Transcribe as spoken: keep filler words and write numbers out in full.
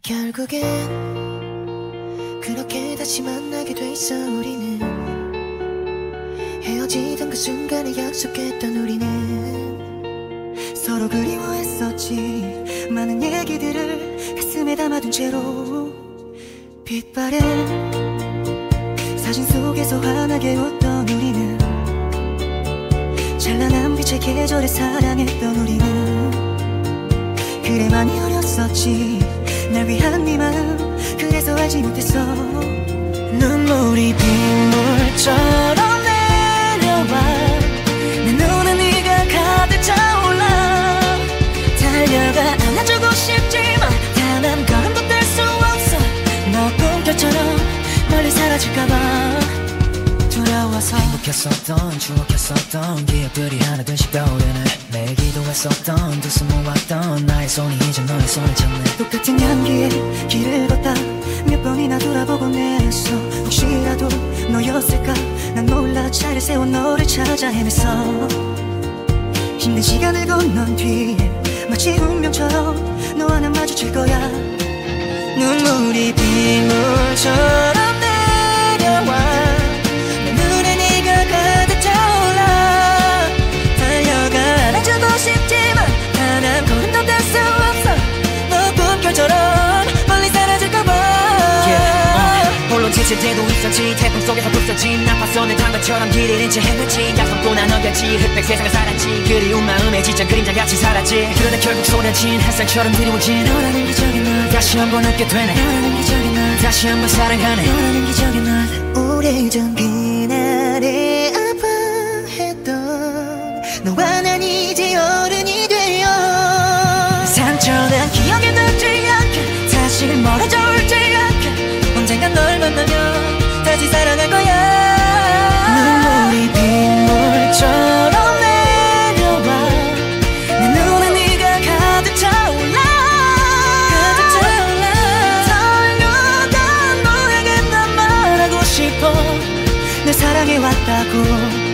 결국엔 그렇게 다시 만나게 돼 있어. 우리는 헤어지던 그 순간에 약속했던 우리는 서로 그리워했었지. 많은 얘기들을 가슴에 담아둔 채로 빛바랜 사진 속에서 환하게 웃던 우리는 찬란한 빛의 계절에 사랑했던 우리는 그래 많이 어렸었지. 날 위한 네 마음 그래서 알지 못했어. 눈물이 빗물처럼 내려와 내 눈에 네가 가득 차올라. 달려가 안아주고 싶지만 단 한 걸음도 뗄 수 없어. 너 꿈결처럼 멀리 사라질까봐 두려워서. 행복했었던 추억했었던 기억들이 하나둘씩 떠오르네. 매일 기도했었던 두 손 모았던 나의 손이 이제 너의 손을 잡네. 똑같은 향기에 길을 걷다 몇 번이나 돌아보곤 했어. 혹시라도 너였을까 난 몰라. 차를 세워 너를 찾아 헤맸어. 힘든 시간을 건넌 뒤에 마치 운명처럼 너와 난 마주칠 거야. 눈물이 빗물처럼 내려와 내 눈에 네가 가득 차올라. 달려가 안아주고 싶지만 단 한 걸음도 뗄 수 없어. 너 꿈결처럼 멀리 사라질까봐. yeah, uh, 홀로 지칠 때도 있었지. 태풍 속에서 부서진 나팔선을 탄 것처럼 길 잃은 채 헤맸지. 약속도 난 어겼지. 흑백 세상을 살았지. 그리운 마음에 지쳐 그림자같이 살았지. 그러다 결국 쏟아진 햇살처럼 그리워진 너라는 기적의 날 다시 한번 웃게 되네. 너라는 기적의 날 다시 한번 사랑하네. 너라는 기적의 날 오래전 그날에 아파했던 너와 난 이제 어른이 되어 상처난 기억에 남지 않게 다시 멀어져 울지 않게 언젠간 널 만나면 다시 사랑할 거야. 눈물이 빗물처럼 내려와 내 눈에 네가 가득 차올라. 가득 차올라. 달려간 너에게 난 말하고 싶어. 널 사랑해왔다고.